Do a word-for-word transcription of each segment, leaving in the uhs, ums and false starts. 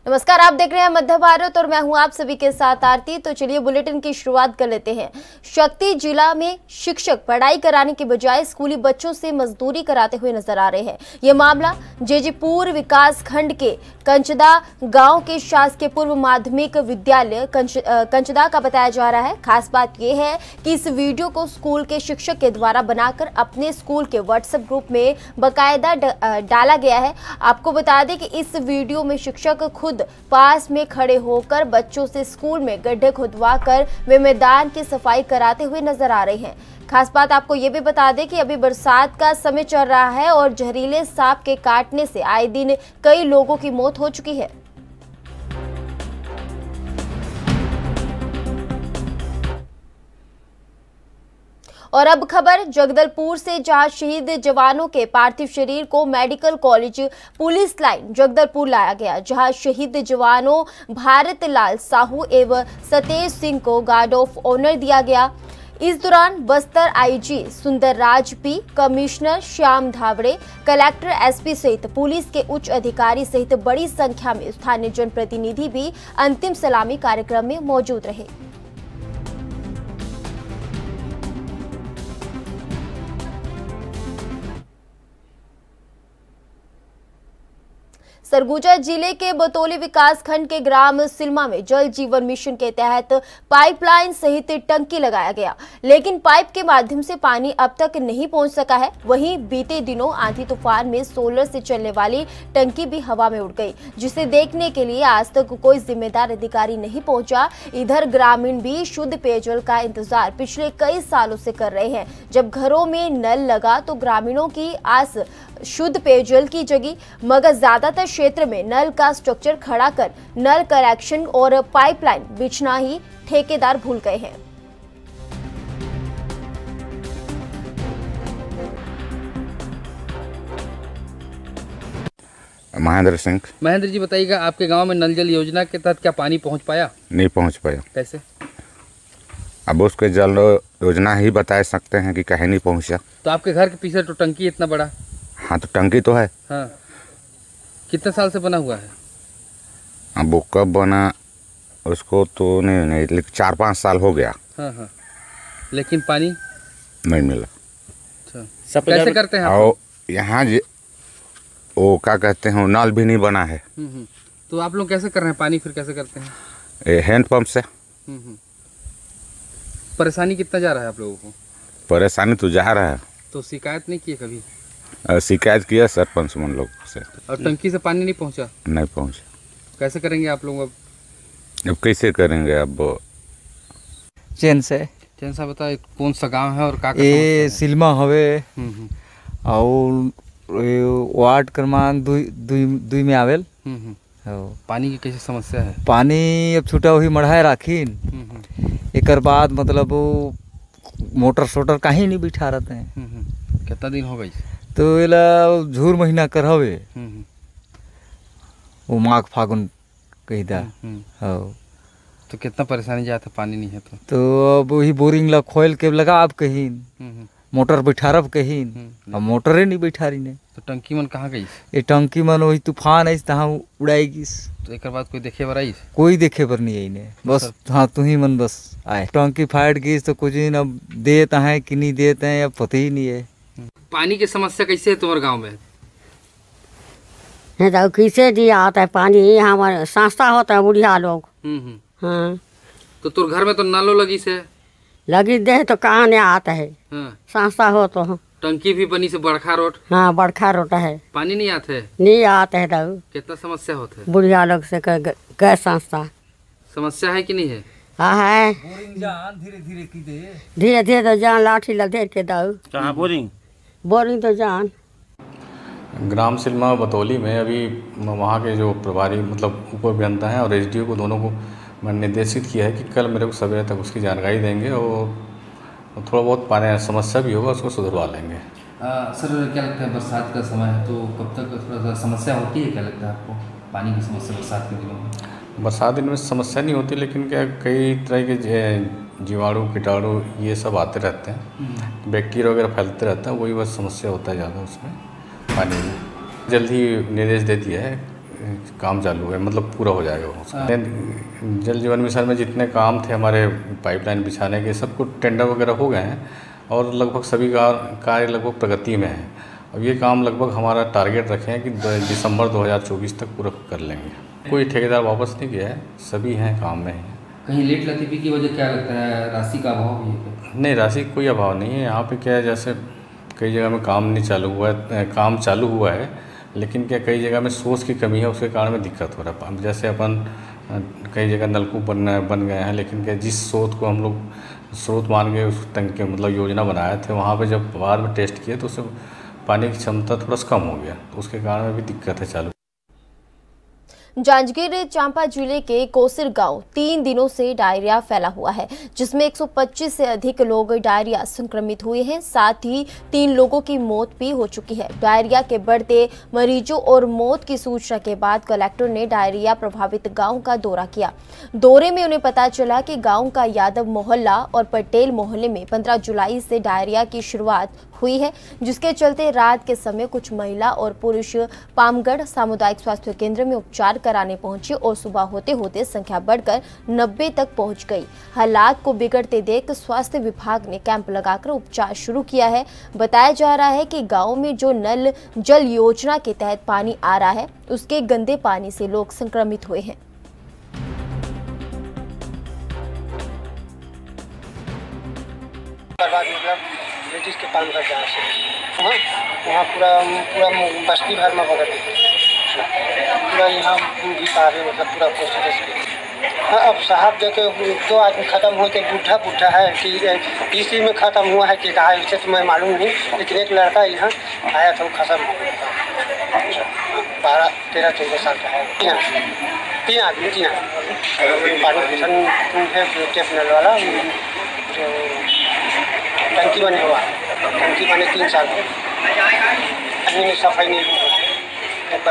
नमस्कार, आप देख रहे हैं मध्य भारत और मैं हूं आप सभी के साथ आरती। तो चलिए बुलेटिन की शुरुआत कर लेते हैं। शक्ति जिला में शिक्षक पढ़ाई कराने के बजाय स्कूली बच्चों से मजदूरी कराते हुए नजर आ रहे हैं। यह मामला जेजीपुर विकास खंड के कंचदा गांव के शासकीय पूर्व माध्यमिक विद्यालय कंच, कंचदा का बताया जा रहा है। खास बात यह है कि इस वीडियो को स्कूल के शिक्षक के द्वारा बनाकर अपने स्कूल के व्हाट्सएप ग्रुप में बाकायदा डाला गया है। आपको बता दें कि इस वीडियो में शिक्षक खुद पास में खड़े होकर बच्चों से स्कूल में गड्ढे खुदवाकर वे मैदान की सफाई कराते हुए नजर आ रहे हैं। खास बात आपको ये भी बता दें कि अभी बरसात का समय चल रहा है और जहरीले सांप के काटने से आए दिन कई लोगों की मौत हो चुकी है। और अब खबर जगदलपुर से, जहां शहीद जवानों के पार्थिव शरीर को medical college police line Jagdalpur लाया गया, जहां शहीद जवानों भारत लाल साहू एवं सतेज सिंह को गार्ड ऑफ ऑनर दिया गया। इस दौरान Bastar IG Sundarraj P, commissioner Shyam Dhawade, collector SP सहित पुलिस के उच्च अधिकारी सहित बड़ी संख्या में स्थानीय जनप्रतिनिधि भी अंतिम सलामी कार्यक्रम में मौजूद रहे। सरगुजा जिले के बतौली विकास खंड के ग्राम सिल्मा में जल जीवन मिशन के तहत पाइपलाइन सहित टंकी लगाया गया, लेकिन पाइप के माध्यम से पानी अब तक नहीं पहुंच सका है। वहीं बीते दिनों आंधी तूफान में सोलर से चलने वाली टंकी भी हवा में उड़ गई, जिसे देखने के लिए आज तक कोई जिम्मेदार अधिकारी नहीं पहुंचा। इधर ग्रामीण भी शुद्ध पेयजल का इंतजार पिछले कई सालों से कर रहे हैं। जब घरों में नल लगा तो ग्रामीणों की आस शुद्ध पेयजल की जगी, मगर ज्यादातर क्षेत्र में नल का स्ट्रक्चर खड़ा कर नल कनेक्शन और पाइपलाइन बिछना ही ठेकेदार भूल गए हैं। महेंद्र सिंह। महेंद्र जी, बताइएगा, आपके गांव में नल जल योजना के तहत क्या पानी पहुंच पाया? नहीं पहुंच पाया। कैसे? अब उसके जल योजना ही बता सकते हैं कि कहीं नहीं पहुंचा। तो आपके घर के पीछे तो टंकी इतना बड़ा? हाँ, तो टंकी तो है। हाँ, कितने साल से बना हुआ है? अब वो कब बना उसको तो नहीं, नहीं लेकिन चार पाँच साल हो गया। हाँ हाँ, लेकिन पानी नहीं मिला। अच्छा, कैसे करते हैं आप? और यहाँ वो क्या कहते हैं, नल भी नहीं बना है। तो आप लोग कैसे कर रहे हैं पानी, फिर कैसे करते हैं? हैंड पंप से। परेशानी कितना जा रहा है आप लोगों को? परेशानी तो जा रहा है। तो शिकायत नहीं की है कभी? शिकायत किया सरपंच मन लोग से। और टंकी से पानी नहीं पहुंचा? नहीं पहुंचा। कैसे करेंगे आप लोग अब? अब कैसे करेंगे? अब चैन से चैन सा बताए कौन सा गांव है और का ये सिल्मा हवे और वार्ड क्रमांक दुई दुई दुई में आवेल। पानी की कैसी समस्या है? पानी अब छूटा वही मढ़ाए राखीन, एक बाद मतलब मोटर सोटर कहीं नहीं बिठा रहते हैं। कितना दिन हो गई? तो इला झूर महीना कर हवे, वो माघ फागुन कही दा। तो कितना परेशानी जाता, पानी नहीं है तो? तो अब वही बोरिंग ला खोल के लगा अब कहीं मोटर बैठारब कहीं, अब मोटरे नहीं बैठा रही ने। तो टंकी मन कहाँ गई? ये टंकी मन वही तूफान आई तहाँ उड़ाएगी। तो एक बाद कोई देखे बर आई? कोई देखे बर नहीं आई ने, बस हाँ तू ही मन बस आए। टंकी फाट गई तो कुछ दिन अब देता है कि नहीं देते हैं अब पता ही नहीं है। पानी की समस्या कैसे है तुम्हारे गांव में? नहीं तो कैसे दिया आता है पानी, हमारे संस्था होता है बुढ़िया लोग। हाँ, तो तुर घर में तो नालो लगी से लगी दे तो कहाँ नहीं आता है। हाँ। संस्था हो तो टंकी भी बनी से बड़खा रोड। हाँ, बड़खा रोड है, पानी नहीं आते है? नहीं आते है। तो कितना समस्या होता है बुढ़िया लोग से गए संस्था? समस्या है कि नहीं है? हाँ है, धीरे धीरे की दे धीरे धीरे तो जान लाठी लगे के दो। कहाँ बोरिंग? बोरिंग तो जान ग्राम सिल्मा बतौली में अभी वहाँ के जो प्रभारी मतलब उप अभियंता हैं और एसडीओ को दोनों को मैंने निर्देशित किया है कि कल मेरे को सवेरे तक उसकी जानकारी देंगे और थोड़ा बहुत पानी समस्या भी होगा उसको सुधरवा लेंगे। आ, सर क्या लगता है, बरसात का समय है तो कब तक थोड़ा सा समस्या होती है? क्या लगता है आपको पानी की समस्या बरसात के दिनों में? बरसात दिन में समस्या नहीं होती, लेकिन क्या कई तरह के जीवाणु कीटाणु ये सब आते रहते हैं, बैक्टीरिया वगैरह फैलते रहता है, वही बस समस्या होता है ज़्यादा उसमें पानी में। जल्द ही निर्देश दे दिया है काम चालू है, मतलब पूरा हो जाएगा वो। जल जीवन मिशन में जितने काम थे हमारे पाइपलाइन बिछाने के, सब कुछ टेंडर वगैरह हो गए हैं और लगभग सभी का कार्य लगभग प्रगति में है। अब ये काम लगभग हमारा टारगेट रखे हैं कि दिसंबर दो हज़ार चौबीस तक पूरा कर लेंगे। कोई ठेकेदार वापस नहीं गया है, सभी हैं काम में हैं। कहीं लेट लतीफ़ी की वजह क्या लगता है, राशि का अभाव भी है? नहीं, राशि का कोई अभाव नहीं है। यहाँ पे क्या है, जैसे कई जगह में काम नहीं चालू हुआ है, काम चालू हुआ है लेकिन क्या कई जगह में सोर्स की कमी है, उसके कारण में दिक्कत हो रहा है। जैसे अपन कई जगह नलकूप बन बन गए हैं, लेकिन क्या जिस स्रोत को हम लोग स्रोत मान के उस टंकी मतलब योजना बनाए थे, वहाँ पे जब बाद में टेस्ट किए तो उससे पानी की क्षमता थोड़ा सा कम हो गया, तो उसके कारण में भी दिक्कत है चालू। जांजगीर चांपा जिले के कोसिर गांव तीन दिनों से डायरिया फैला हुआ है, जिसमें एक सौ पच्चीस से अधिक लोग डायरिया संक्रमित हुए हैं। साथ ही तीन लोगों की मौत भी हो चुकी है। डायरिया के बढ़ते मरीजों और मौत की सूचना के बाद कलेक्टर ने डायरिया प्रभावित गांव का दौरा किया। दौरे में उन्हें पता चला कि गांव का यादव मोहल्ला और पटेल मोहल्ले में पंद्रह जुलाई से डायरिया की शुरुआत हुई है, जिसके चलते रात के समय कुछ महिला और पुरुष पामगढ़ सामुदायिक स्वास्थ्य केंद्र में उपचार कराने पहुंचे और सुबह होते होते संख्या बढ़कर नब्बे तक पहुंच गई। हालात को बिगड़ते देख स्वास्थ्य विभाग ने कैंप लगाकर उपचार शुरू किया है। बताया जा रहा है कि गांव में जो नल जल योजना के तहत पानी आ रहा है, उसके गंदे पानी से लोग संक्रमित हुए हैं। ब्रिटिश के पान कर जहाँ से वहाँ वहाँ पूरा पूरा बस्ती भर में बदल पूरा यहाँ भी पा रहे मतलब पूरा कोशिश। हाँ, अब साहब देखे दो आदमी ख़त्म होते, बूढ़ा बूढ़ा है कि इसी में ख़त्म हुआ है कि कहा, इसे तो मैं मालूम नहीं, लेकिन एक लड़का यहाँ आया था वो ख़त्म हो गया, बारह तेरह चौदह साल का है। तीन तीन आदमी तीन आदमी पानी मिशन है टेप नल वाला जो टंकी बने हुआ, टंकी बने तीन साल में सफाई नहीं हुआ।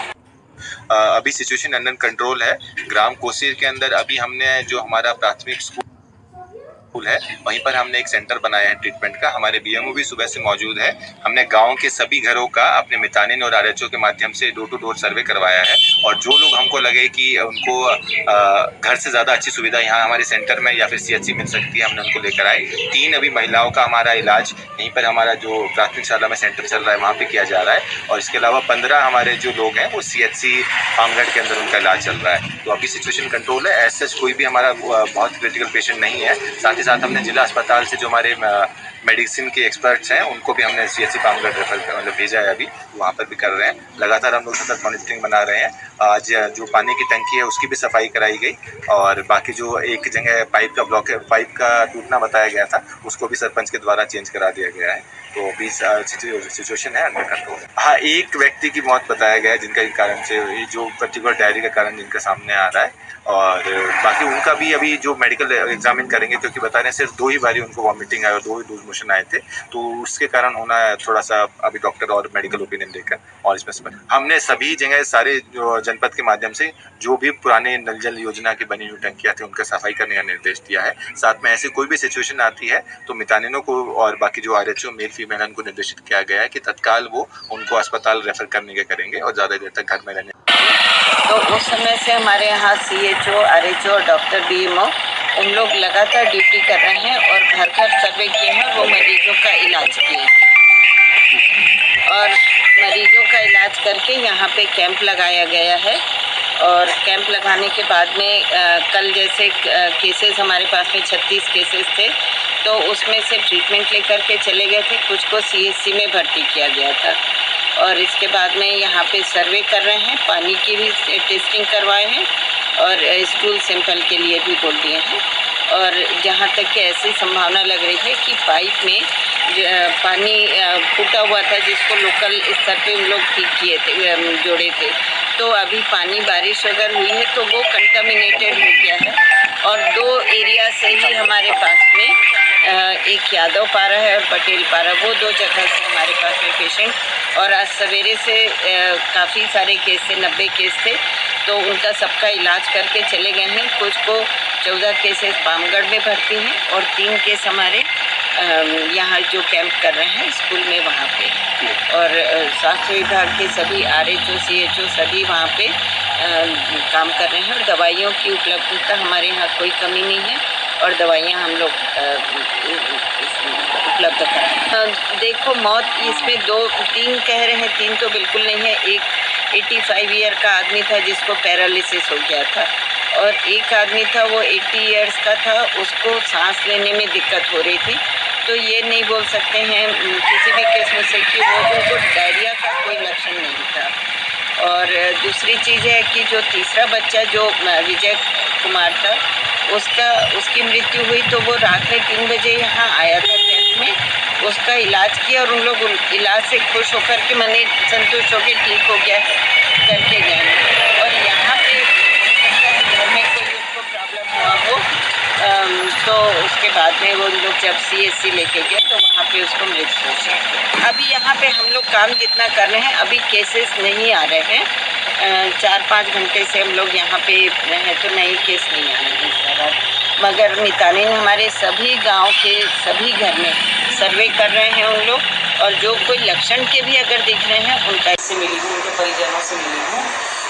अभी सिचुएशन अंडर कंट्रोल है। ग्राम कोसीर के अंदर अभी हमने जो हमारा प्राथमिक स्कूल है वहीं पर हमने एक सेंटर बनाया है ट्रीटमेंट का। हमारे बीएमओ भी सुबह से मौजूद है। हमने गांव के सभी घरों का अपने मितानिन और आरएचओ के माध्यम से डोर टू डोर सर्वे करवाया है और जो लोग हमको लगे कि उनको घर से ज़्यादा अच्छी सुविधा यहाँ हमारे सेंटर में या फिर सीएचसी मिल सकती है, हमने उनको लेकर आए। तीन अभी महिलाओं का हमारा इलाज यहीं पर हमारा जो प्राथमिक शाला में सेंटर चल रहा है वहाँ पर किया जा रहा है और इसके अलावा पंद्रह हमारे जो लोग हैं वो सीएचसी पामगढ़ के अंदर उनका इलाज चल रहा है। तो अभी सिचुएशन कंट्रोल है। ऐसा कोई भी हमारा बहुत क्रिटिकल पेशेंट नहीं है। साथ ही साथ हमने जिला अस्पताल से जो हमारे मेडिसिन के एक्सपर्ट्स हैं उनको भी हमने सीएचसी पामगढ़ रेफर मतलब भेजा है, अभी वहाँ पर भी कर रहे हैं। लगातार हम लोग सतत मॉनिटरिंग बना रहे हैं। आज जो पानी की टंकी है उसकी भी सफाई कराई गई और बाकी जो एक जगह पाइप का ब्लॉक है, पाइप का टूटना बताया गया था, उसको भी सरपंच के द्वारा चेंज करा दिया गया है। तो अभी सिचुएशन है अंडर कंट्रोल। हाँ, एक व्यक्ति की मौत बताया गया है जिनका कारण से ये जो पर्टिकुलर डायरी का कारण जिनका सामने आ रहा है और बाकी उनका भी अभी जो मेडिकल एग्जामिन करेंगे, क्योंकि बता रहे हैं सिर्फ दो ही बारी उनको वॉमिटिंग आई और दो ही लूज मोशन आए थे, तो उसके कारण होना थोड़ा सा अभी डॉक्टर और मेडिकल ओपिनियन देकर और इसमें हमने सभी जगह सारे जो जनपद के माध्यम से जो भी पुराने नल जल योजना की बनी हुई टंकियाँ थी उनका सफाई करने का निर्देश दिया है। साथ में ऐसी कोई भी सिचुएशन आती है तो मितानिनों को और बाकी जो आरएचओ मेल फीमेल उनको निर्देशित किया गया है कि तत्काल वो उनको अस्पताल रेफर करने के करेंगे और ज़्यादा देर तक घर में रहने। तो उस समय से हमारे यहाँ सीएचओ, आरएचओ और डॉक्टर बीएमओ उन लोग लगातार ड्यूटी कर रहे हैं और घर घर सर्वे किए हैं, वो मरीजों का इलाज किए हैं और मरीजों का इलाज करके यहाँ पे कैंप लगाया गया है। और कैंप लगाने के बाद में आ, कल जैसे केसेस हमारे पास में छत्तीस केसेस थे, तो उसमें से ट्रीटमेंट लेकर के चले गए थे, कुछ को सीएचसी में भर्ती किया गया था। और इसके बाद में यहाँ पे सर्वे कर रहे हैं, पानी की भी टेस्टिंग करवाए हैं और स्टूल सैंपल के लिए भी बोल दिए हैं। और जहाँ तक कि ऐसी संभावना लग रही है कि पाइप में पानी फूटा हुआ था जिसको लोकल स्तर पे उन लोग ठीक किए थे, जोड़े थे, तो अभी पानी बारिश अगर हुई है तो वो कंटामिनेटेड हो गया है। और दो एरिया से ही हमारे पास में एक यादव पारा है और पटेल पारा, वो दो जगह से हमारे पास में पेशेंट। और आज सवेरे से काफ़ी सारे केस थे, नब्बे केस थे, तो उनका सबका इलाज करके चले गए हैं। कुछ को चौदह केसेस पामगढ़ में भर्ती हैं और तीन केस हमारे यहाँ जो कैंप कर रहे हैं स्कूल में वहाँ पे, और स्वास्थ्य विभाग के सभी R H O C H O सभी वहाँ पे काम कर रहे हैं। और दवाइयों की उपलब्धता हमारे यहाँ कोई कमी नहीं है और दवाइयाँ हम लोग उपलब्ध कराएं। देखो, मौत इसमें दो तीन कह रहे हैं, तीन तो बिल्कुल नहीं है। एक पचासी ईयर का आदमी था जिसको पैरालिसिस हो गया था, और एक आदमी था वो अस्सी इयर्स का था, उसको सांस लेने में दिक्कत हो रही थी। तो ये नहीं बोल सकते हैं किसी भी केस में से कि वो उनको डायरिया का कोई लक्षण नहीं था। और दूसरी चीज़ है कि जो तीसरा बच्चा जो विजय कुमार था, उसका उसकी मृत्यु हुई तो वो रात में तीन बजे यहाँ आया था कैंप में, उसका इलाज किया और उन लोग इलाज से खुश होकर के मैंने संतुष्ट होकर ठीक हो गया करके गए। और यहाँ पे घर में कोई उसको प्रॉब्लम हुआ हो तो उसके बाद में वो लोग जब सी एस सी लेके गए तो वहाँ पे उसको मृत घोषित। अभी यहाँ पे हम लोग काम कितना कर रहे हैं, अभी केसेस नहीं आ रहे हैं। चार पाँच घंटे से हम लोग यहाँ पे हैं तो नई केस नहीं आ रहे हैं, मगर मितानिन हमारे सभी गांव के सभी घर में सर्वे कर रहे हैं उन लोग, और जो कोई लक्षण के भी अगर दिख रहे हैं उनका से मिली हूँ, उनके परिजनों से मिली हूँ।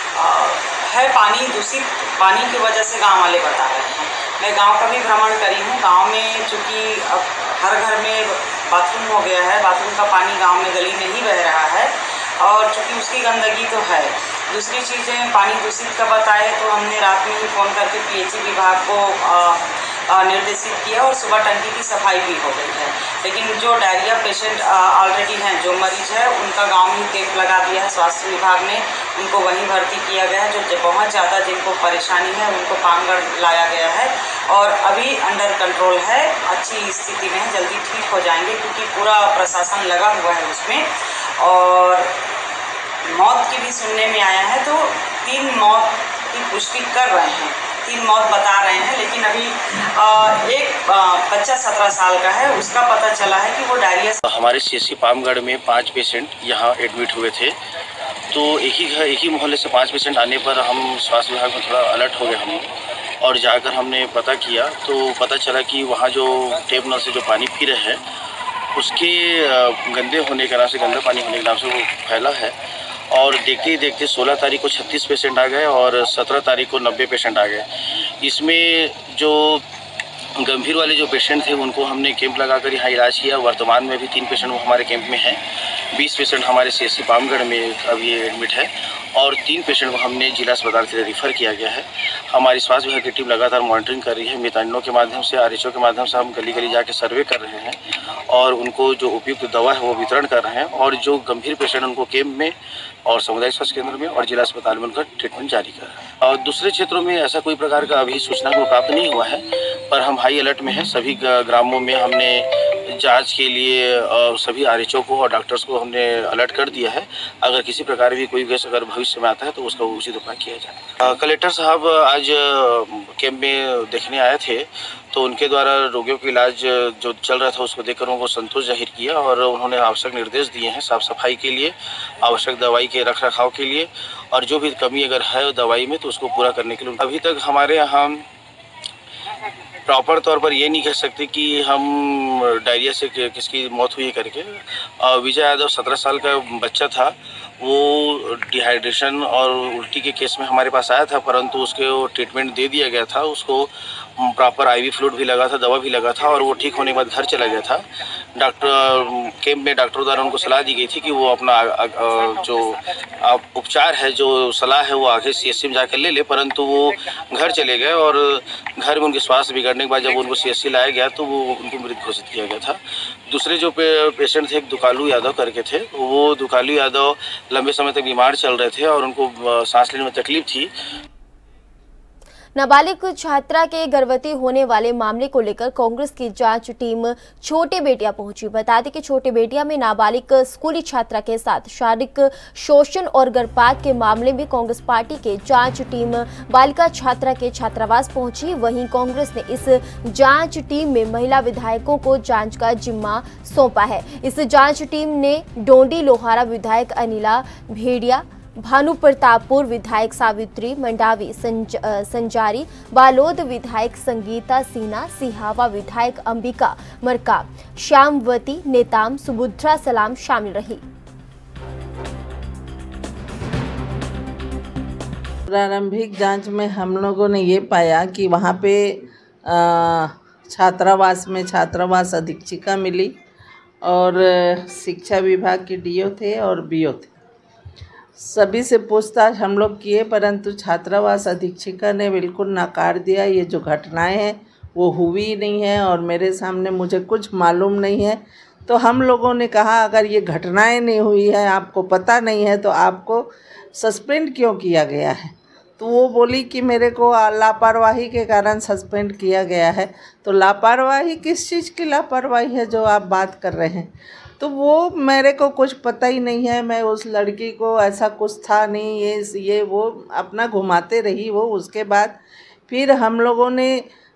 है पानी दूषित पानी की वजह से गांव वाले बता रहे हैं। मैं गांव का भी भ्रमण करी हूँ। गांव में चूँकि अब हर घर में बाथरूम हो गया है, बाथरूम का पानी गांव में गली में ही बह रहा है, और चूँकि उसकी गंदगी तो है। दूसरी चीज़ें पानी दूषित का बताए तो हमने रात में ही फ़ोन करके पी एच ई विभाग को आ, आ, निर्देशित किया और सुबह टंकी की सफाई भी हो गई है। लेकिन जो डायरिया पेशेंट ऑलरेडी हैं, जो मरीज है, उनका गांव में कैंप लगा दिया है स्वास्थ्य विभाग ने, उनको वहीं भर्ती किया गया है। जो बहुत ज़्यादा जिनको परेशानी है उनको पामगढ़ लाया गया है और अभी अंडर कंट्रोल है, अच्छी स्थिति में है, जल्दी ठीक हो जाएंगे क्योंकि पूरा प्रशासन लगा हुआ है उसमें। और मौत की भी सुनने में आया है तो तीन मौत की पुष्टि कर रहे हैं, तीन मौत बता रहे हैं, लेकिन अभी आ, एक बच्चा सत्रह साल का है, उसका पता चला है कि वो डायरिया। हमारे सी एस सी पामगढ़ में पाँच पेशेंट यहाँ एडमिट हुए थे, तो एक ही घर एक ही मोहल्ले से पाँच पेशेंट आने पर हम स्वास्थ्य विभाग में थोड़ा अलर्ट हो गए हम, और जाकर हमने पता किया तो पता चला कि वहाँ जो टेप नल से जो पानी पी रहे हैं उसके गंदे होने के नाम से, गंदा पानी होने के नाम से वो फैला है। और देखते ही देखते सोलह तारीख को छत्तीस पेशेंट आ गए और सत्रह तारीख को नब्बे पेशेंट आ गए। इसमें जो गंभीर वाले जो पेशेंट थे उनको हमने कैंप लगाकर यहाँ इलाज किया। वर्तमान में भी तीन पेशेंट वो हमारे कैंप में हैं। बीस पेशेंट हमारे सी एस सी पामगढ़ में अभी एडमिट है और तीन पेशेंट को हमने जिला अस्पताल से रिफ़र किया गया है। हमारी स्वास्थ्य विभाग की टीम लगातार मॉनिटरिंग कर रही है। मितानिनों के माध्यम से, आर एच ओ के माध्यम से हम गली गली जाके सर्वे कर रहे हैं और उनको जो उपयुक्त दवा है वो वितरण कर रहे हैं, और जो गंभीर पेशेंट उनको कैंप में और सामुदायिक स्वास्थ्य केंद्र में और जिला अस्पताल में उनका ट्रीटमेंट जारी कर रहे हैं। और दूसरे क्षेत्रों में ऐसा कोई प्रकार का अभी सूचना को प्राप्त नहीं हुआ है, पर हम हाई अलर्ट में हैं। सभी ग्रामों में हमने जांच के लिए सभी आर एच ओ को और डॉक्टर्स को हमने अलर्ट कर दिया है। अगर किसी प्रकार भी कोई केस अगर भविष्य में आता है तो उसका उचित उपाय किया जाए। कलेक्टर साहब आज कैंप में देखने आए थे तो उनके द्वारा रोगियों का इलाज जो चल रहा था उसको देखकर उनको संतोष जाहिर किया और उन्होंने आवश्यक निर्देश दिए हैं साफ़ सफाई के लिए, आवश्यक दवाई के रख रखाव के लिए, और जो भी कमी अगर है दवाई में तो उसको पूरा करने के लिए। अभी तक हमारे यहाँ प्रॉपर तौर पर ये नहीं कह सकते कि हम डायरिया से किसकी मौत हुई करके। विजय यादव सत्रह साल का बच्चा था, वो डिहाइड्रेशन और उल्टी के केस में हमारे पास आया था, परंतु उसके वो ट्रीटमेंट दे दिया गया था। उसको प्रॉपर आईवी फ्लूइड भी लगा था, दवा भी लगा था, और वो ठीक होने के बाद घर चला गया था। डॉक्टर कैंप में डॉक्टरों द्वारा उनको सलाह दी गई थी कि वो अपना जो उपचार है, जो सलाह है, वो आगे सी एस सी में जाकर ले ले, परंतु वो घर चले गए और घर में उनके स्वास्थ्य बिगड़ने के बाद जब उनको सी एस सी लाया गया तो वो उनको मृत घोषित किया गया था। दूसरे जो पे, पेशेंट थे, एक दुकालू यादव करके थे, वो दुकालू यादव लंबे समय तक बीमार चल रहे थे और उनको सांस लेने में तकलीफ थी। नाबालिग छात्रा के गर्भवती होने वाले मामले को लेकर कांग्रेस की जांच टीम छोटे बेटिया पहुंची। बता दें कि छोटे बेटिया में नाबालिग स्कूली छात्रा के साथ शारीरिक शोषण और गर्भपात के मामले में कांग्रेस पार्टी के जांच टीम बालिका छात्रा के छात्रावास पहुंची। वहीं कांग्रेस ने इस जांच टीम में महिला विधायकों को जांच का जिम्मा सौंपा है। इस जांच टीम ने डोंडी लोहारा विधायक अनिला भेड़िया, भानु प्रतापपुर विधायक सावित्री मंडावी, संज, संजारी बालोद विधायक संगीता सिन्हा, सिहावा विधायक अंबिका मरकाम, श्यामवती नेताम, सुभद्रा सलाम शामिल रही। प्रारंभिक जांच में हम लोगों ने ये पाया कि वहाँ पे छात्रावास में छात्रावास अधीक्षिका मिली और शिक्षा विभाग के डीओ थे और बीओ थे। सभी से पूछताछ हम लोग किए, परंतु छात्रावास अधीक्षिका ने बिल्कुल नकार दिया। ये जो घटनाएं हैं वो हुई ही नहीं है और मेरे सामने मुझे कुछ मालूम नहीं है। तो हम लोगों ने कहा अगर ये घटनाएं नहीं हुई है, आपको पता नहीं है, तो आपको सस्पेंड क्यों किया गया है? तो वो बोली कि मेरे को लापरवाही के कारण सस्पेंड किया गया है। तो लापरवाही किस चीज़ की लापरवाही है जो आप बात कर रहे हैं? तो वो मेरे को कुछ पता ही नहीं है। मैं उस लड़की को ऐसा कुछ था नहीं, ये ये वो अपना घुमाते रही वो। उसके बाद फिर हम लोगों ने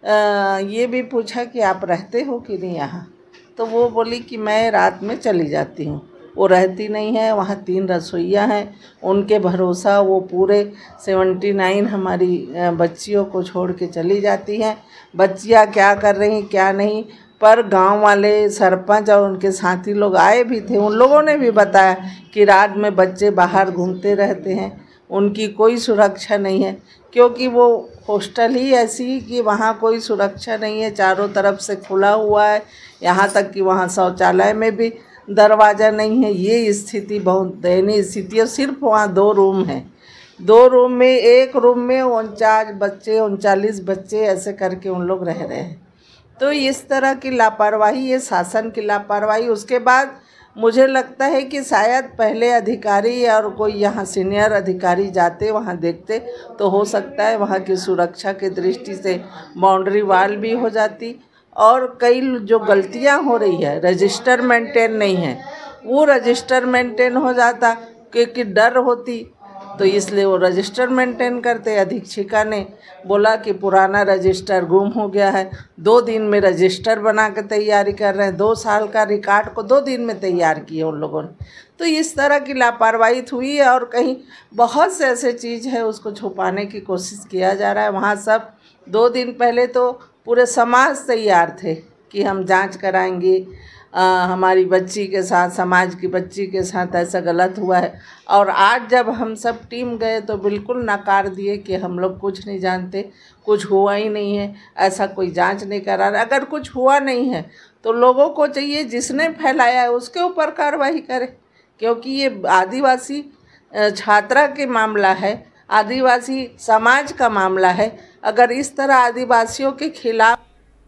आ, ये भी पूछा कि आप रहते हो कि नहीं यहाँ? तो वो बोली कि मैं रात में चली जाती हूँ। वो रहती नहीं है, वहाँ तीन रसोइयाँ हैं, उनके भरोसा वो पूरे सेवेंटी नाइन हमारी बच्चियों को छोड़ के चली जाती हैं। बच्चियाँ क्या कर रही क्या नहीं, पर गांव वाले सरपंच और उनके साथी लोग आए भी थे, उन लोगों ने भी बताया कि रात में बच्चे बाहर घूमते रहते हैं, उनकी कोई सुरक्षा नहीं है, क्योंकि वो हॉस्टल ही ऐसी कि वहाँ कोई सुरक्षा नहीं है, चारों तरफ से खुला हुआ है, यहाँ तक कि वहाँ शौचालय में भी दरवाज़ा नहीं है। ये स्थिति बहुत दयनीय स्थिति है। सिर्फ वहाँ दो रूम हैं, दो रूम में एक रूम में उनचास बच्चे उनचालीस बच्चे ऐसे करके उन लोग रह रहे हैं। तो इस तरह की लापरवाही, ये शासन की लापरवाही। उसके बाद मुझे लगता है कि शायद पहले अधिकारी और कोई यहाँ सीनियर अधिकारी जाते वहाँ देखते तो हो सकता है वहाँ की सुरक्षा की दृष्टि से बाउंड्री वाल भी हो जाती। और कई जो गलतियाँ हो रही है, रजिस्टर मेंटेन नहीं है, वो रजिस्टर मेंटेन हो जाता, क्योंकि डर होती तो इसलिए वो रजिस्टर मेंटेन करते। अधीक्षिका ने बोला कि पुराना रजिस्टर गुम हो गया है, दो दिन में रजिस्टर बना के तैयारी कर रहे हैं, दो साल का रिकॉर्ड को दो दिन में तैयार किए उन लोगों ने। तो इस तरह की लापरवाही हुई है और कहीं बहुत से ऐसे चीज़ है उसको छुपाने की कोशिश किया जा रहा है। वहाँ सब दो दिन पहले तो पूरे समाज तैयार थे कि हम जांच कराएंगे, आ, हमारी बच्ची के साथ, समाज की बच्ची के साथ ऐसा गलत हुआ है। और आज जब हम सब टीम गए तो बिल्कुल नकार दिए कि हम लोग कुछ नहीं जानते, कुछ हुआ ही नहीं है, ऐसा कोई जांच नहीं करा रहा। अगर कुछ हुआ नहीं है तो लोगों को चाहिए जिसने फैलाया है उसके ऊपर कार्रवाई करे, क्योंकि ये आदिवासी छात्रा के मामला है, आदिवासी समाज का मामला है। अगर इस तरह आदिवासियों के खिलाफ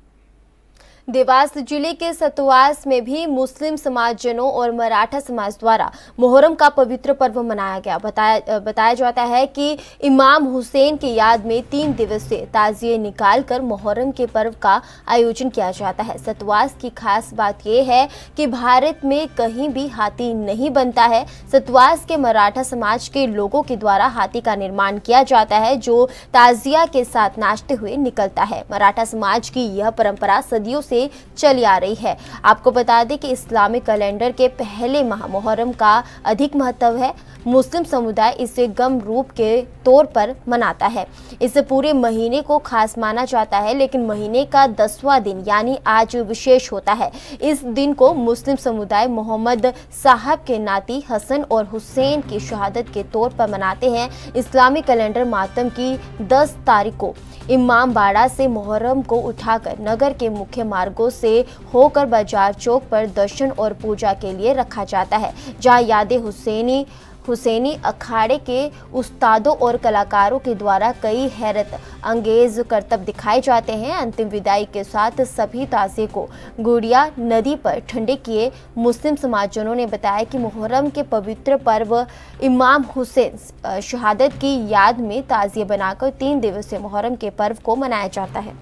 देवास जिले के सतवास में भी मुस्लिम समाजजनों और मराठा समाज द्वारा मुहर्रम का पवित्र पर्व मनाया गया। बताया बताया जाता है कि इमाम हुसैन की याद में तीन दिवसीय ताजिए निकालकर मुहर्रम के पर्व का आयोजन किया जाता है। सतवास की खास बात यह है कि भारत में कहीं भी हाथी नहीं बनता है। सतवास के मराठा समाज के लोगों के द्वारा हाथी का निर्माण किया जाता है, जो ताजिया के साथ नाचते हुए निकलता है। मराठा समाज की यह परंपरा सदियों से चली आ रही है। आपको बता दें कि इस्लामिक कैलेंडर के पहले माह मुहर्रम का अधिक महत्व है। मुस्लिम समुदाय इसे गम रूप के तौर पर मनाता है। इस पूरे महीने को खास माना जाता है, लेकिन महीने का दसवां दिन यानी आज विशेष होता है। इस दिन को मुस्लिम समुदाय मोहम्मद साहब के नाती हसन और हुसैन की शहादत के तौर पर मनाते हैं। इस्लामिक कैलेंडर मातम की दस तारीख को इमाम बाड़ा से मुहर्रम को उठाकर नगर के मुख्य मार्गों से होकर बाजार चौक पर दर्शन और पूजा के लिए रखा जाता है, जहां यादें हुसैनी हुसैनी अखाड़े के उस्तादों और कलाकारों के द्वारा कई हैरत अंगेज करतब दिखाए जाते हैं। अंतिम विदाई के साथ सभी ताज़े को गुड़िया नदी पर ठंडे किए। मुस्लिम समाजजनों ने बताया कि मुहर्रम के पवित्र पर्व इमाम हुसैन शहादत की याद में ताज़िए बनाकर तीन दिवसीय मुहर्रम के पर्व को मनाया जाता है।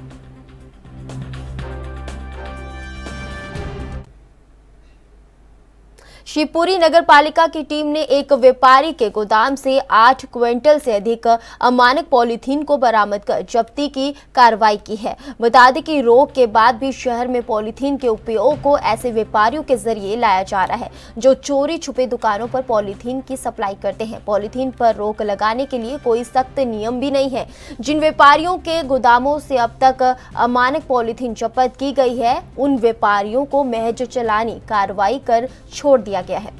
शिवपुरी नगर पालिका की टीम ने एक व्यापारी के गोदाम से आठ क्विंटल से अधिक अमानक पॉलीथीन को बरामद कर जब्ती की कार्रवाई की है। बता दें कि रोक के बाद भी शहर में पॉलीथीन के उपयोग को ऐसे व्यापारियों के जरिए लाया जा रहा है जो चोरी छुपे दुकानों पर पॉलीथीन की सप्लाई करते हैं। पॉलीथीन पर रोक लगाने के लिए कोई सख्त नियम भी नहीं है। जिन व्यापारियों के गोदामों से अब तक अमानक पॉलीथीन जब्त की गई है उन व्यापारियों को महज चलानी कार्रवाई कर छोड़ दिया गया है।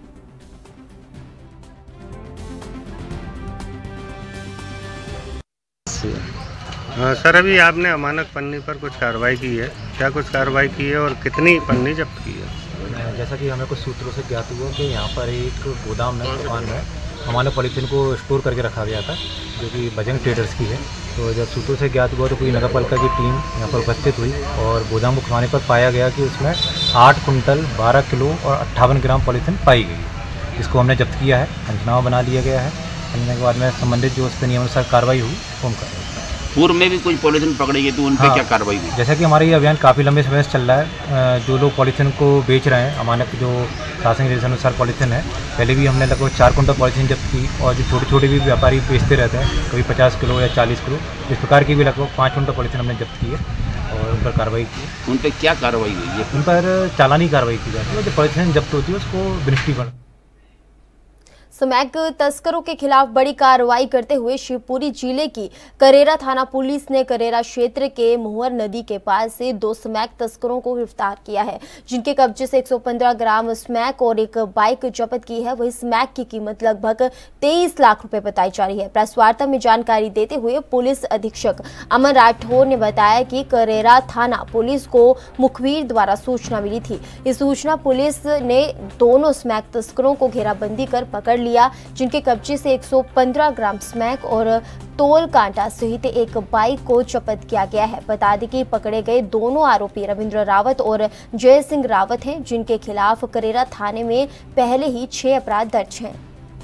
हाँ सर, अभी आपने अमानक पन्नी पर कुछ कार्रवाई की है, क्या कुछ कार्रवाई की है और कितनी पन्नी जब्त की है? जैसा कि हमें कुछ सूत्रों से ज्ञात हुआ कि यहाँ पर एक गोदाम में दुकान में अमानक पॉलीथीन को स्टोर करके रखा गया था जो कि बजरंग ट्रेडर्स की है। तो जब सूत्रों से ज्ञात हुआ तो पूरी नगर पालिका की टीम यहाँ पर उपस्थित हुई और गोदाम को खुलवाने पर पाया गया कि उसमें आठ कुंटल बारह किलो और अट्ठावन ग्राम पॉलीथीन पाई गई, जिसको हमने जब्त किया है। पंचनामा बना लिया गया है। पंचनामे के बाद में संबंधित जो उस पर नियमानुसार कार्रवाई हुई वो हम कर। पूर्व में भी कुछ पॉलीथीन पकड़ी गई तो उन पर हाँ, क्या कार्रवाई हुई? जैसा कि हमारा ये अभियान काफ़ी लंबे समय से चल रहा है। जो लोग पॉलीथीन को बेच रहे हैं, अमानक जो शासन के अनुसार पॉलीथीन है, पहले भी हमने लगभग चार कुंटल पॉलीथीन जब्त की और जो छोटे छोटे भी व्यापारी बेचते रहते हैं, कभी पचास किलो या चालीस किलो, इस प्रकार की भी लगभग पाँच कुंटल पॉलीथीन हमने जब्त की है और उन पर कार्रवाई की। उन पर क्या कार्रवाई हुई है? उन पर चालानी कार्रवाई की जाती है। जो पॉलीथीन जब्त होती है उसको दृष्टिगत स्मैक तस्करों के खिलाफ बड़ी कार्रवाई करते हुए शिवपुरी जिले की करेरा थाना पुलिस ने करेरा क्षेत्र के मुहर नदी के पास से दो स्मैक तस्करों को गिरफ्तार किया है, जिनके कब्जे से एक सौ पंद्रह ग्राम स्मैक और एक बाइक जब्त की है। वही स्मैक की कीमत लगभग तेईस लाख रुपए बताई जा रही है। प्रेस वार्ता में जानकारी देते हुए पुलिस अधीक्षक अमन राठौर ने बताया कि करेरा थाना पुलिस को मुखबिर द्वारा सूचना मिली थी। इस सूचना पुलिस ने दोनों स्मैक तस्करों को घेराबंदी कर पकड़ लिया, जिनके कब्जे से एक सौ पंद्रह ग्राम स्मैक और तोल कांटा सहित एक बाइक को जब्त किया गया है। बता दें कि पकड़े गए दोनों आरोपी रविंद्र रावत और जय सिंह रावत हैं, जिनके खिलाफ करेरा थाने में पहले ही छह अपराध दर्ज हैं।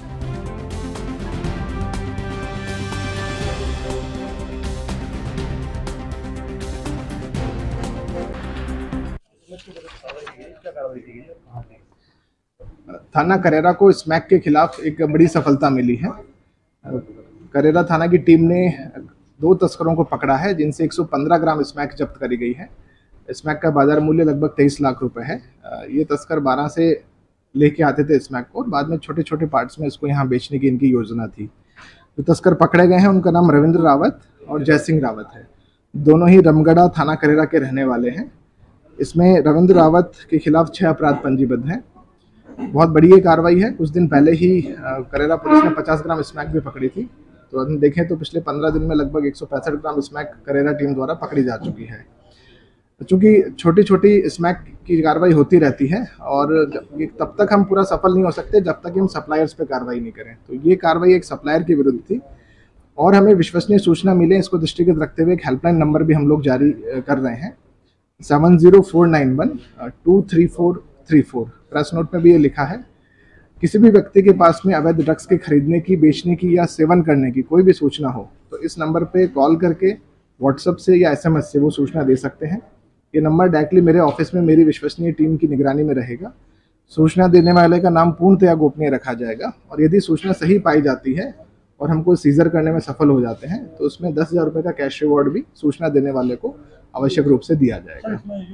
थाना करेरा को स्मैक के खिलाफ एक बड़ी सफलता मिली है। करेरा थाना की टीम ने दो तस्करों को पकड़ा है, जिनसे एक सौ पंद्रह ग्राम स्मैक जब्त करी गई है। स्मैक का बाजार मूल्य लगभग तेईस लाख रुपए है। ये तस्कर बारह से लेके आते थे स्मैक को और बाद में छोटे छोटे पार्ट्स में इसको यहाँ बेचने की इनकी योजना थी। जो तस्कर पकड़े गए हैं उनका नाम रविंद्र रावत और जय सिंह रावत है। दोनों ही रमगढ़ा थाना करेरा के रहने वाले हैं। इसमें रविंद्र रावत के खिलाफ छह अपराध पंजीबद्ध हैं। बहुत बड़ी ये कार्रवाई है। कुछ दिन पहले ही करेरा पुलिस ने पचास ग्राम स्मैक भी पकड़ी थी। तो हम देखें तो पिछले पंद्रह दिन में लगभग एक सौ पैंसठ ग्राम स्मैक करेरा टीम द्वारा पकड़ी जा चुकी है। चूँकि छोटी छोटी स्मैक की कार्रवाई होती रहती है और तब तक हम पूरा सफल नहीं हो सकते जब तक हम सप्लायर्स पे कार्रवाई नहीं करें। तो ये कार्रवाई एक सप्लायर के विरुद्ध थी और हमें विश्वसनीय सूचना मिले, इसको दृष्टिगत रखते हुए एक हेल्पलाइन नंबर भी हम लोग जारी कर रहे हैं, seven zero four nine one two three four three four. Press note में भी ये लिखा है, किसी भी व्यक्ति के पास में अवैध ड्रग्स के खरीदने की, बेचने की या सेवन करने की कोई भी सूचना हो तो इस नंबर पे कॉल करके व्हाट्सएप से या एसएमएस से वो सूचना दे सकते हैं। ये नंबर डायरेक्टली मेरे ऑफिस में मेरी विश्वसनीय टीम की निगरानी में रहेगा। सूचना देने वाले का नाम पूर्णतया गोपनीय रखा जाएगा और यदि सूचना सही पाई जाती है और हमको सीजर करने में सफल हो जाते हैं तो उसमें दस हजार रुपये का कैश रिवॉर्ड भी सूचना देने वाले को आवश्यक रूप से दिया जाएगा।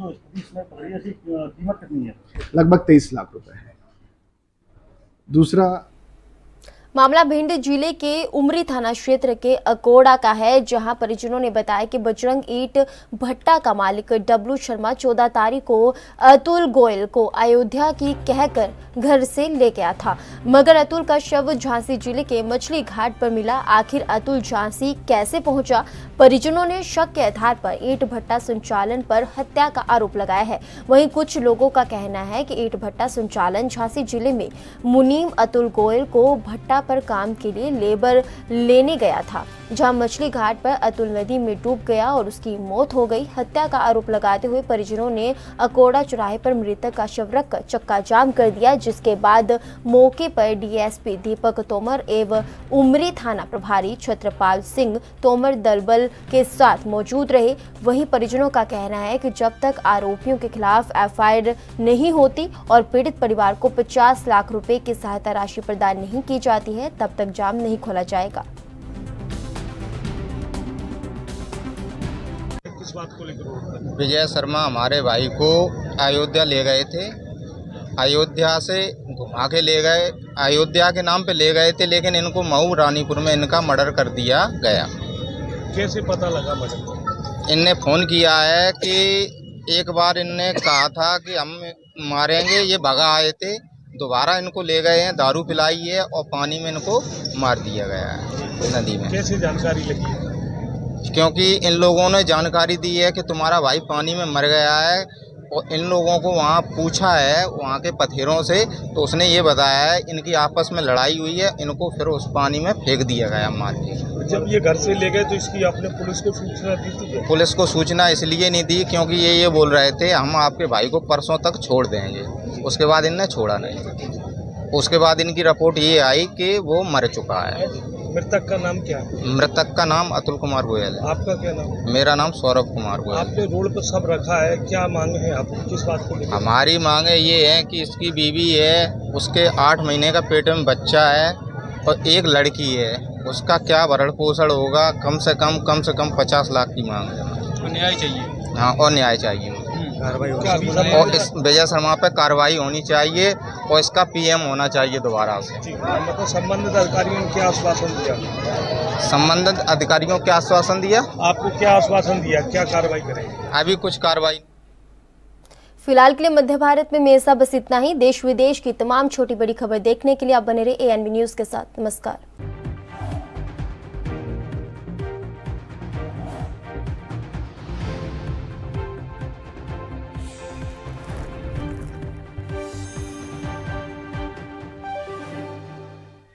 लगभग तेईस लाख रुपए है। दूसरा मामला भिंड जिले के उमरी थाना क्षेत्र के अकोड़ा का है, जहां परिजनों ने बताया कि बजरंग ईट भट्टा का मालिक डब्लू शर्मा चौदह तारीख को अतुल गोयल को अयोध्या की कहकर घर से ले गया था, मगर अतुल का शव झांसी जिले के मछली घाट पर मिला। आखिर अतुल झांसी कैसे पहुंचा? परिजनों ने शक के आधार पर ईट भट्टा संचालन पर हत्या का आरोप लगाया है। वहीं कुछ लोगों का कहना है कि ईट भट्टा संचालन झांसी जिले में मुनीम अतुल गोयल को भट्टा पर काम के लिए लेबर लेने गया था, जहां मछली घाट पर अतुल नदी में डूब गया और उसकी मौत हो गई। हत्या का आरोप लगाते हुए परिजनों ने अकोड़ा चौराहे पर मृतक का शव रखकर चक्का जाम कर दिया, जिसके बाद मौके पर डीएसपी दीपक तोमर एवं उमरी थाना प्रभारी छत्रपाल सिंह तोमर दलबल के साथ मौजूद रहे। वहीं परिजनों का कहना है कि जब तक आरोपियों के खिलाफ एफ आई आर नहीं होती और पीड़ित परिवार को पचास लाख रुपए की सहायता राशि प्रदान नहीं की जाती है, तब तक जाम नहीं खोला जाएगा। विजय शर्मा हमारे भाई को अयोध्या ले गए थे, अयोध्या से घुमा के ले गए, अयोध्या के नाम पे ले गए थे, लेकिन इनको मऊ रानीपुर में इनका मर्डर कर दिया गया। कैसे पता लगा मर्डर? इनने फ़ोन किया है कि एक बार इनने कहा था कि हम मारेंगे, ये भगा आए थे, दोबारा इनको ले गए हैं, दारू पिलाई है और पानी में इनको मार दिया गया है नदी में। कैसे जानकारी लगी है? क्योंकि इन लोगों ने जानकारी दी है कि तुम्हारा भाई पानी में मर गया है, और इन लोगों को वहाँ पूछा है वहाँ के पथेरों से, तो उसने ये बताया है इनकी आपस में लड़ाई हुई है, इनको फिर उस पानी में फेंक दिया गया मार के। जब ये घर से ले गए तो इसकी आपने पुलिस को सूचना दी थी? पुलिस को सूचना इसलिए नहीं दी क्योंकि ये ये बोल रहे थे हम आपके भाई को परसों तक छोड़ देंगे, उसके बाद इनने छोड़ा नहीं। उसके बाद इनकी रिपोर्ट ये आई कि वो मर चुका है। मृतक का नाम क्या है? मृतक का नाम अतुल कुमार गोयल है। आपका क्या नाम है? मेरा नाम सौरभ कुमार गोयल। आपने रोड पर सब रखा है, क्या मांग है आपकी, किस बात को लेकर? हमारी मांगे ये है कि इसकी बीवी है, उसके आठ महीने का पेट में बच्चा है और एक लड़की है, उसका क्या भरण पोषण होगा, कम से कम कम से कम पचास लाख की मांग है। न्याय चाहिए। हाँ, और न्याय चाहिए और इस विजय शर्मा पे कार्रवाई होनी चाहिए और इसका पीएम होना चाहिए दोबारा से। मतलब संबंधित अधिकारियों ने क्या आश्वासन दिया? संबंधित अधिकारियों को क्या आश्वासन दिया? आपको क्या आश्वासन दिया, क्या कार्रवाई करेंगे? अभी कुछ कार्रवाई। फिलहाल के लिए मध्य भारत में मेरे साथ बस इतना ही। देश विदेश की तमाम छोटी बड़ी खबर देखने के लिए आप बने रहे ए एन बी न्यूज के साथ। नमस्कार।